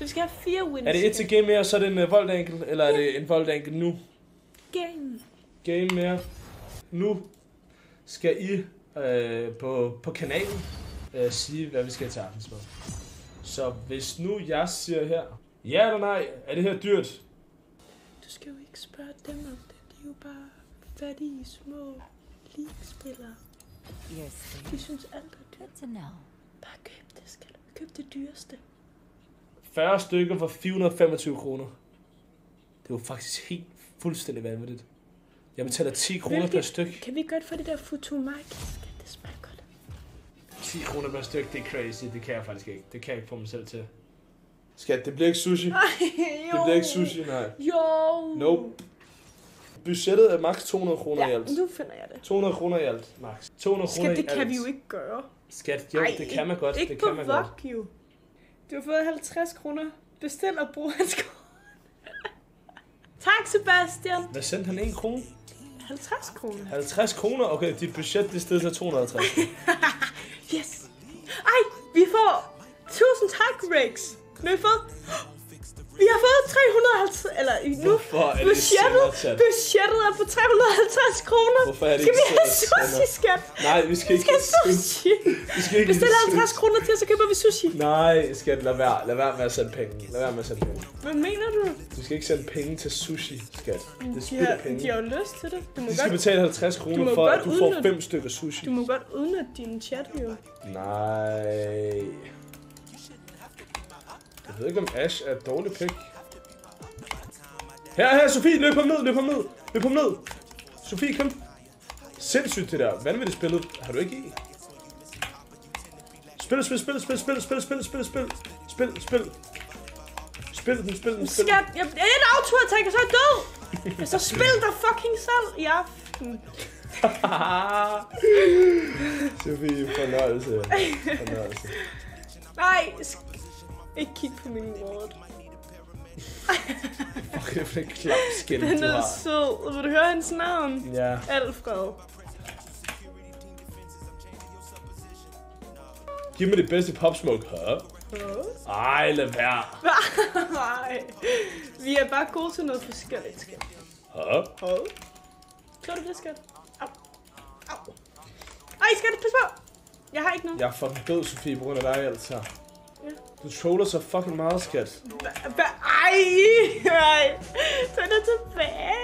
vi skal have 4 wins. Er det 1 til game mere, så er det en voldankel, eller er det en voldankel nu? Game mere. Nu skal I på kanalen sige, hvad vi skal til aftensmad. Så hvis nu jeg siger her, ja eller nej, er det her dyrt? Du skal jo ikke spørge dem om det. De er jo bare fattige, små league-spillere. De synes alt er dyrt. Bare køb det, skal du. Køb det dyreste. 40 stykker for 425 kroner. Det er jo faktisk helt fuldstændig vanvittigt. Jeg betaler 10 kroner per styk. Kan vi godt få det der futomaki? Det smager godt. 10 kroner per styk, det er crazy. Det kan jeg faktisk ikke. Det kan jeg ikke få mig selv til. Skat, det bliver ikke sushi. Ej, jo. Det bliver ikke sushi, nej. Jo. Nope. Budgettet er maks 200 kroner i alt. Nu finder jeg det. 200 kroner i alt, max. 200 kroner i alt. Skat, det kan vi jo ikke gøre. Skat, jo, det kan man godt. Ikke det kan man godt. you. Du har fået 50 kroner. Bestil og brug hans kort. Tak, Sebastian. Hvad sendte han? 1 krone? 50 kroner. 50 kroner? Okay, dit budget det stedet til 250. Yes. Ej, vi får 1000 tak, Rex. Vi har fået 350, eller nu budgettet er på 350 kroner. Hvorfor er det skal ikke vi have sushi, skat? Nej, vi skal ikke have sushi. Vi skal ikke bestil 50 kroner til, så køber vi sushi. Nej, skat, lad være med at sende penge. Hvad mener du? Du skal ikke sende penge til sushi, skat. Det er spild af penge. De har jo lyst til det. Du skal betale 50 kroner for, at du får 5 stykker sushi. Du må godt udnytte din chat, jo. Nej. Jeg ved ikke, om Ash er et dårligt pick. Her, Sofie, løb ham ned. Sofie, kom. Sindssygt det der. Vanvittigt spillet. Har du ikke i? Spil den. Skat, jeg er et auto-attack, og så er jeg død. Så spil dig fucking selv i aften. Sofie, fornøjelse. Nej, ikke kig på min ward. Fuck, det er en klam skin, du har. Den er sød. Vil du høre hans navn? Ja. Alfred. Giv mig det bedste popsmoke. Ej, lad være. Nej. Vi er bare gode til noget forskelligt, skat. Så du det, skat? Au. Ej, skat, pas på. Jeg har ikke noget. Jeg er fucking død, Sofie, på grund af dig, altså. Ja. Du troller så fucking meget, skat. Ej. Tag det tilbage.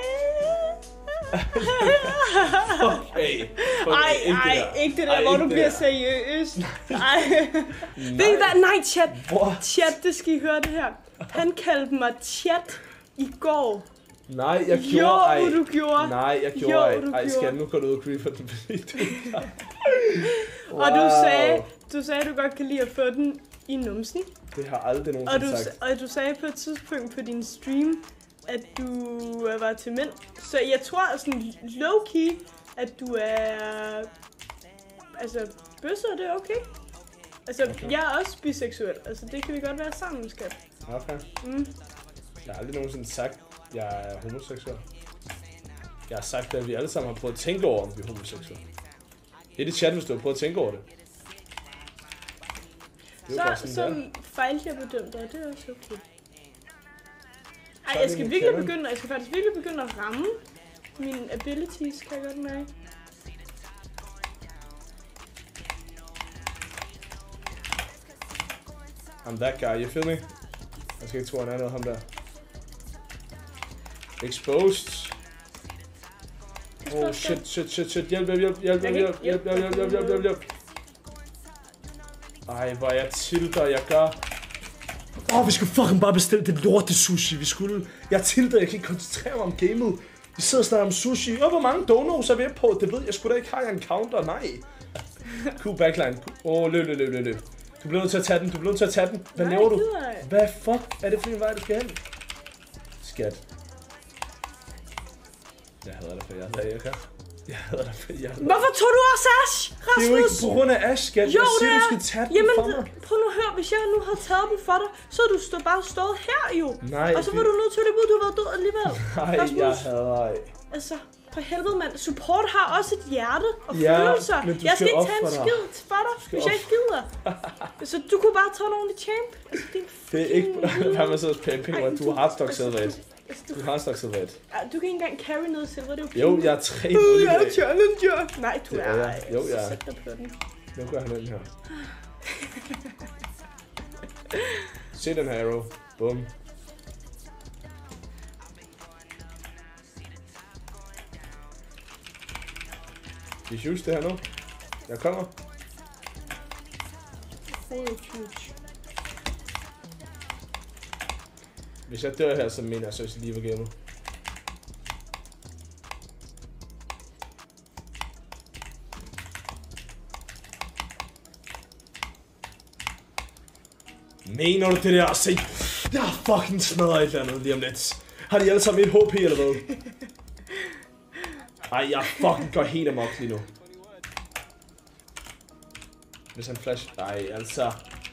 Ej, ikke det der, hvor du bliver seriøs. Ej. Nej, chat. Chat, det skal I høre det her. Han kaldte mig chat i går. Nej, jeg gjorde ej. Jo, du gjorde. Nej, jeg gjorde ej. Ej, skal nu gå ud og grieve for den video. Wow. Og du sagde, du godt kan lide at få den i numsen. Det har aldrig nogensinde sagt. Og du sagde på et tidspunkt på din stream, at du var til mænd. Så jeg tror sådan low-key, at du er... Altså, bøsser, det er okay. Altså, jeg er også biseksuel. Altså, det kan vi godt være sammen, skat. Okay. Jeg har aldrig nogensinde sagt, at jeg er homoseksuel. Jeg har sagt, at vi alle sammen har prøvet at tænke over, om vi er homoseksuelle. Det er det chat, hvis du har prøvet at tænke over det. Så fejlte jeg bedømt dig, det er også okay. Ej, jeg skal faktisk virkelig begynde at ramme mine abilities, kan jeg godt mærke. I'm that guy, you feel me? Jeg skal ikke tro, han er noget ham der. Exposed. Oh shit. Hjælp. Ej, hvor jeg tilter, jeg gør. Vi skulle fucking bare bestille det lorte sushi, Jeg tilter, jeg kan ikke koncentrere mig om gamet. Vi sidder og snakker om sushi. Hvor mange donos er vi på? Det ved jeg sgu da ikke. Har jeg en counter? Nej. Cool backline. Løb. Du bliver nødt til at tage den. Hvad laver du? Hvad fuck er det for en vej, du skal hen? Skat. Jeg hader dig for, jeg hader dig for, Hvorfor tog du også Ash, Rasmus? Det er jo ikke på grund af Ash, skat. Jeg siger, du skal tage den for mig. Prøv nu at høre, hvis jeg nu havde taget den for dig, så havde du bare stået her jo. Nej. Og så var du nødt til at løbe ud, du havde været død alligevel. Nej, Rasmus. Jeg hader dig. Altså, For helvede, mand. Support har også et hjerte og følelser. Jeg skal ikke tage en skid for dig, hvis jeg ikke gider. Så du kunne bare tage nogen i champ. Altså, det er ikke... Hvad med så pamping, hvor du har stok silver 1. Du har stok silver 1. Du kan ikke engang carry noget silver, det er jo Jo, jeg er 3 jeg er challenger. Nej, du er... Jo, jeg er. Sæt dig på den. Nu gør han den her. Se den her arrow. Bum. Vi shoots det her nu. Jeg kommer. Hvis jeg dør her, så mener jeg, så hvis jeg lige var gamet. Mener du det der? Se, jeg har fucking smadret et eller andet lige om lidt. Har de alle sammen et HP eller hvad? Ej, jeg fucking går helt amok lige nu. Hvis han flash... Ej, altså...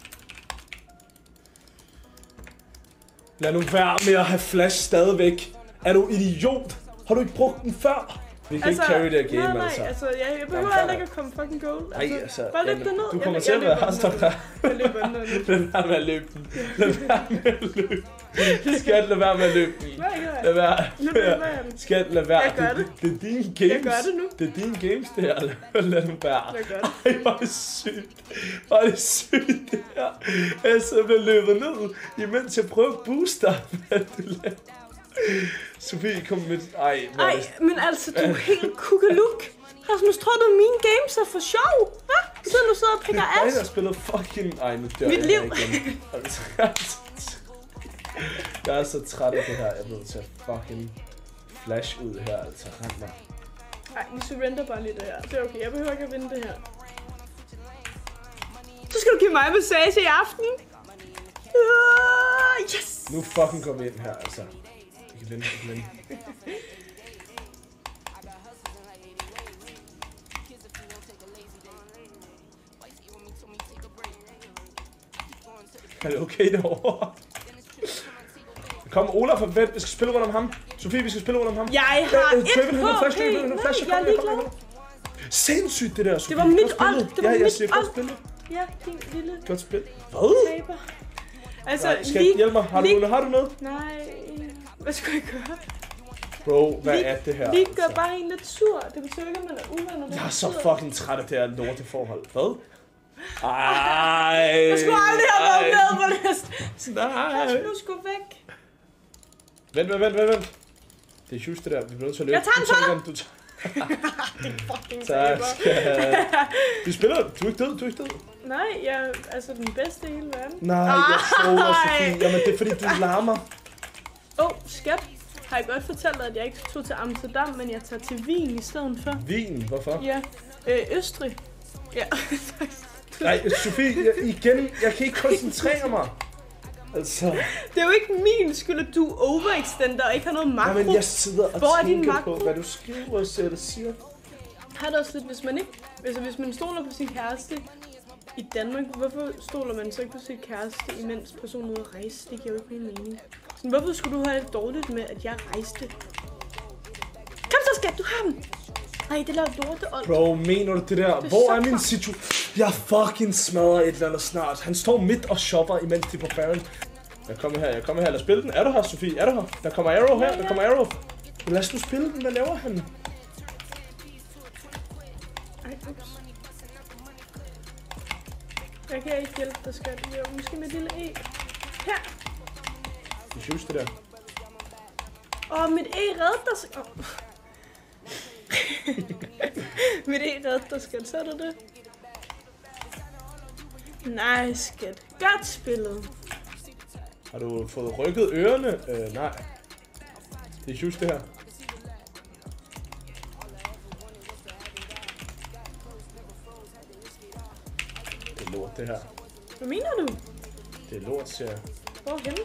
Lad nu være med at have flash stadigvæk. Er du idiot? Har du ikke brugt den før? Vi kan ikke carry det her game, altså. Jeg behøver heller ikke at komme fucking goal. Altså, bare løb derned. Du kommer til at være hardstop her. Jeg løber ned. Lad være med at løbe den. Lad være med at løbe den. Skat, lad være med at løbe den. Lad være. Skat, lad være. Jeg gør det. Det er dine games. Jeg gør det nu. Det er dine games, det her. Lad dem være. Jeg gør det. Ej, hvor er det sygt. Hvor er det sygt, det her. Jeg simpelthen løbet ned, imens jeg prøver at booste dig. Hvad du laver. Sofie, kom med... Ej, men altså, du er helt kukaluk. Rasmus, tror du, mine games er for sjov? Hva? Så du sidder og pikker ass? Jeg har spillet fucking... Ej, nu dør mit jeg liv. Igen. Jeg er så træt af det her. Jeg er nødt til at fucking flash ud her. Altså, rent mig. Ej, vi surrender bare lige det her. Det er okay, jeg behøver ikke at vinde det her. Så skal du give mig massage i aften. Yes! Nu fucking går vi ind her, altså. Vi kan vinde, vi kan vinde. Er det okay derovre? Kom, Olaf er væk. Vi skal spille rundt om ham. Sofie, vi skal spille rundt om ham. Jeg har et HP. Jeg er ligeglad. Sindssygt det der, Sofie. Det var mit hold. Det var mit hold. Ja, din lille... Godt spil. Hvad? Taber. Altså, nej, skal hjælpe mig. Har du noget? Nej. Hvad skal jeg gøre? Bro, hvad er det her? Vi gør bare en lidt sur. Det betyder ikke, at man er uvenner. Jeg er så fucking træt af det her lorteforhold. Hvad? Ej. Jeg skulle aldrig have været med på det. Nej. Nu skulle væk. Vent. Det er just det der. Vi bliver nødt til at løbe. Jeg tager den for dig. Tak. Vi spiller. Du er ikke død. Nej, jeg er altså den bedste i hele verden. Nej, jeg troller, Sofie. Jamen, det er fordi, du larmer. Skat. Har jeg godt fortalt dig, at jeg ikke tog til Amsterdam, men jeg tager til Wien i stedet for. Wien? Hvorfor? Ja. Østrig. Ja. Nej, Sofie, jeg kan ikke koncentrere mig. Altså... Det er jo ikke min skyld, at du overextender og ikke har noget makro. Men jeg sidder og tænker på, hvad du skriver og siger. Har det også lidt, hvis man stoler på sin kæreste i Danmark, hvorfor stoler man så ikke på sin kæreste, imens personen er ude at rejse? Det giver jo ikke min mening. Så hvorfor skulle du have det dårligt med, at jeg rejste? Kom så, skat, du har dem! Ej, det lader lorteånd. Bro, mener du det der? Hvor er min situation? Jeg fucking smadrer et eller andet snart. Han står midt og shopper, imens de er på Baron. Jeg kommer her. Lad os spille den. Er du her, Sofie? Er du her? Der kommer arrow her. Der kommer arrow. Lad os nu spille den. Hvad laver han? Ej, ups. Jeg kan ikke hjælpe dig, skat. Jo, måske med lille E. Her. Du synes det der. Mit E redder dig. Mit E redder dig, skat. Så er det det. Nice, skat. Godt spillet. Har du fået rykket ørerne? Nej. Det er just det her. Det er lort, det her. Hvad mener du? Det er lort, siger jeg. Hvorhenne?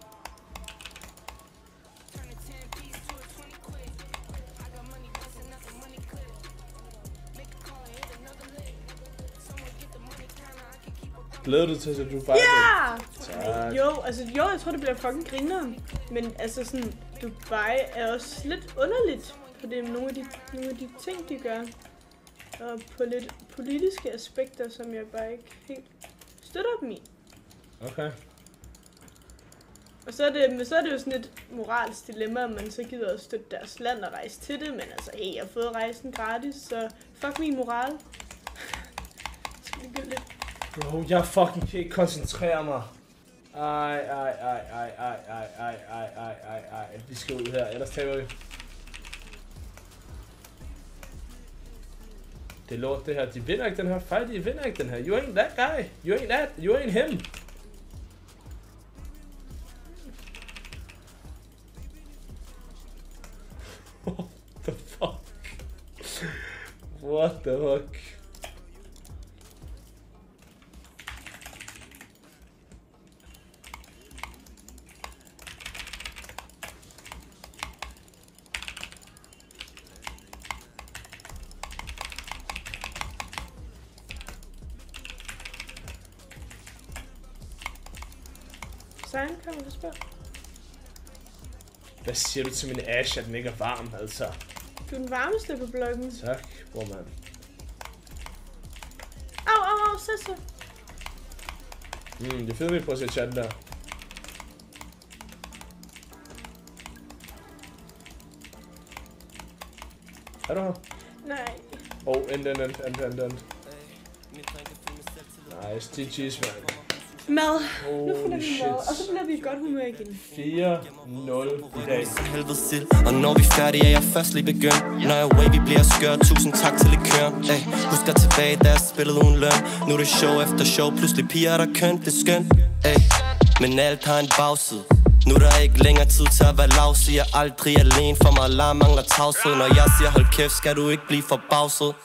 Glæder du til, at du bare... Ja! Jo, jeg tror, det bliver fucking grineren. Men altså sådan, Dubai er også lidt underligt på det med nogle af de ting, de gør. Og på lidt politiske aspekter, som jeg bare ikke helt støtter dem i. Okay. Og så er det jo sådan et moralsk dilemma, om man så gider at støtte deres land og rejse til det. Men altså, hey, jeg har fået rejsen gratis, så fuck min moral. Bro, jeg fucking kan ikke koncentrere mig. Ej. Vi skal ud her, ellers taber vi. Det er lort det her. De vinder ikke den her fight, de vinder ikke den her. You ain't that guy. You ain't him. What the fuck? What the fuck? Sein, kan man spørge? Hvad siger du til min Ash, at den ikke er varm, altså? Du er den varmeste på bloggen. Tak, bror mand. Au, så. Det er fedt, at vi prøver at se chatten der. Er du her? Nej. End. Nice, GG's, man. Mad. Nu finder vi mad, og så bliver vi i godt humør igen. 4-0 i dag. Og når vi er færdige, er jeg først lige begyndt. Når jeg wavy bliver skør, tusind tak til likør. Husker tilbage, da jeg spillede uden løn. Nu er det show efter show, pludselig piger der kønt, det er skønt. Men alt har en bagside. Nu er der ikke længere tid til at være lav. Siger aldrig alene, for mig alarm mangler tavshed. Når jeg siger hold kæft, skal du ikke blive forbavset.